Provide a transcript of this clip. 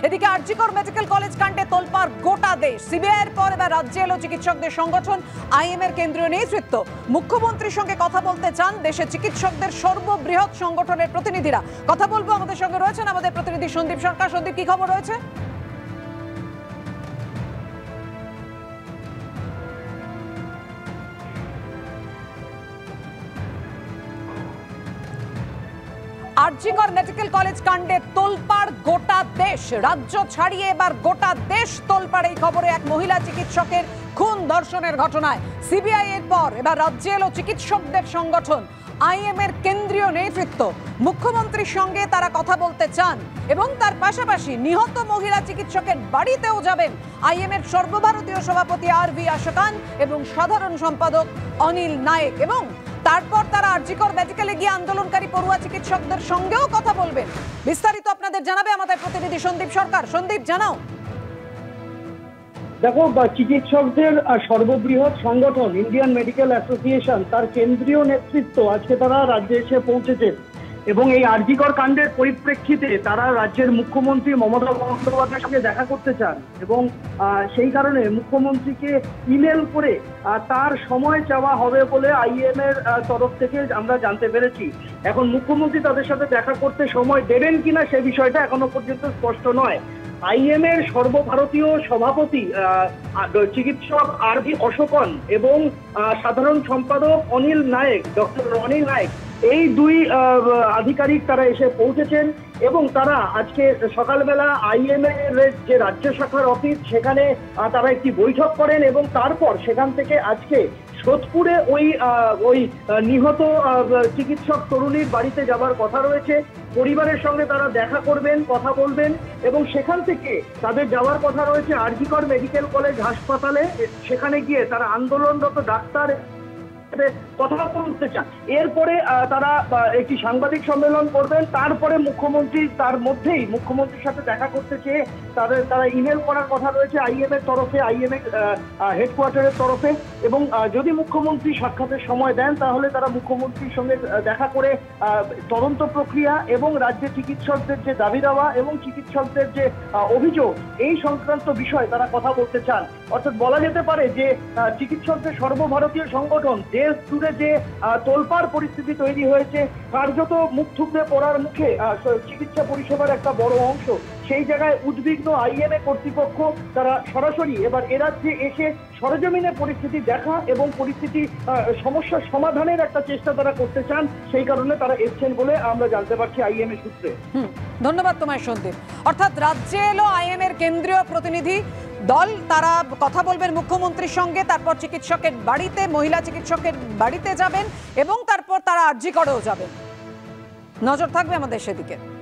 এদিকে RG Kar medical college কাণ্ডে তোলপাড় গোটা দেশ। সিবিআই এর পর এবার রাজ্যে এলো চিকিৎসকদের সংগঠন আইএম এর কেন্দ্রীয় নেতৃত্ব। মুখ্যমন্ত্রীর সঙ্গে কথা বলতে চান দেশে চিকিৎসকদের সর্ববৃহৎ সংগঠনের প্রতিনিধিরা। কথা বলবো, আমাদের সঙ্গে রয়েছেন আমাদের প্রতিনিধি সন্দীপ সরকার। সন্দীপ, কি খবর রয়েছে? আরজিকর মেডিকেল কলেজ কাণ্ডে তোলপাড় গোটা দেশ। রাজ্য ছাড়িয়ে এবার গোটা দেশ তোলপাড় এই খবরে। এক মহিলা চিকিৎসকের খুন ধর্ষণের ঘটনায় সিবিআই এর পর এবার রাজ্যে এলো চিকিৎসকদের সংগঠন আইএম এর কেন্দ্রীয় নেতৃত্ব। মুখ্যমন্ত্রীর সঙ্গে তারা কথা বলতে চান এবং তার পাশাপাশি নিহত মহিলা চিকিৎসকের বাড়িতেও যাবেন আইএম এর সর্বভারতীয় সভাপতি আর.ভি. আশাকান এবং সাধারণ সম্পাদক অনিল নায়েক। এবং তারপর তারা আরজিকর মেডিকেলে গিয়ে আন্দোলনকারী পড়ুয়া চিকিৎসকদের সঙ্গেও কথা বলবেন। বিস্তারিত আপনাদের জানাবে আমাদের প্রতিনিধি সন্দীপ সরকার। সন্দীপ, জানাও। দেখো, চিকিৎসকদের সর্ববৃহৎ সংগঠন ইন্ডিয়ান মেডিকেল অ্যাসোসিয়েশন তার কেন্দ্রীয় নেতৃত্ব আজকে তারা রাজ্যে এসে পৌঁছেছে এবং এই আরজিকর কাণ্ডের পরিপ্রেক্ষিতে তারা রাজ্যের মুখ্যমন্ত্রী মমতা বন্দ্যোপাধ্যায়ের সঙ্গে দেখা করতে চান এবং সেই কারণে মুখ্যমন্ত্রীকে ইমেল করে তার সময় চাওয়া হবে বলে আইএম এর তরফ থেকে আমরা জানতে পেরেছি। এখন মুখ্যমন্ত্রী তাদের সাথে দেখা করতে সময় দেবেন কিনা সে বিষয়টা এখনো পর্যন্ত স্পষ্ট নয়। আইএম এর সর্বভারতীয় সভাপতি চিকিৎসক আর.ভি. আশাকান এবং সাধারণ সম্পাদক অনিল নায়েক, ডক্টর অনিল নায়েক, এই দুই আধিকারিক তারা এসে পৌঁছেছেন এবং তারা আজকে সকালবেলা আইএম এর যে রাজ্য শাখার অফিস সেখানে তারা একটি বৈঠক করেন এবং তারপর সেখান থেকে আজকে সোদপুরে ওই নিহত চিকিৎসক তরুণীর বাড়িতে যাবার কথা রয়েছে। পরিবারের সঙ্গে তারা দেখা করবেন, কথা বলবেন এবং সেখান থেকে তাদের যাওয়ার কথা রয়েছে আরজিকর মেডিকেল কলেজ হাসপাতালে। সেখানে গিয়ে তারা আন্দোলনরত ডাক্তার কথা বলতে চান। এরপরে তারা একটি সাংবাদিক সম্মেলন করবেন। তারপরে তার মধ্যেই মুখ্যমন্ত্রীর সাথে দেখা করতে চেয়ে তারা ইমেল করার কথা রয়েছে আইএম এর তরফে, আইএম এর হেডকোয়ার্টারের তরফে। এবং যদি মুখ্যমন্ত্রী সাক্ষাতের সময় দেন তাহলে তারা মুখ্যমন্ত্রীর সঙ্গে দেখা করে তদন্ত প্রক্রিয়া এবং রাজ্যে চিকিৎসকদের যে দাবি দেওয়া এবং চিকিৎসকদের যে অভিযোগ এই সংক্রান্ত বিষয় তারা কথা বলতে চান। অর্থাৎ বলা যেতে পারে যে চিকিৎসকদের সর্বভারতীয় সংগঠন দেশ জুড়ে যে তোলপাড় পরিস্থিতি তৈরি হয়েছে, কার্যত মুখ থুবড়ে পড়ার মুখে চিকিৎসা পরিষেবার একটা বড় অংশ, সেই জায়গায় উদ্বিগ্ন আইএম এ কর্তৃপক্ষ। তারা সরাসরি এবার এ রাজ্যে এসে সরেজমিনে পরিস্থিতি দেখা এবং পরিস্থিতি সমস্যার সমাধানের একটা চেষ্টা তারা করতে চান। সেই কারণে তারা এসছেন বলে আমরা জানতে পারছি আইএম এর সূত্রে। ধন্যবাদ তোমায় সন্দীপ। অর্থাৎ রাজ্যে এলো আইএম এর কেন্দ্রীয় প্রতিনিধি দল। তারা কথা বলবেন মুখ্যমন্ত্রীর সঙ্গে, তারপর চিকিৎসকের বাড়িতে, মহিলা চিকিৎসকের বাড়িতে যাবেন এবং তারপর তারা আরজিকরেও যাবেন। নজর থাকবে আমাদের সেদিকে।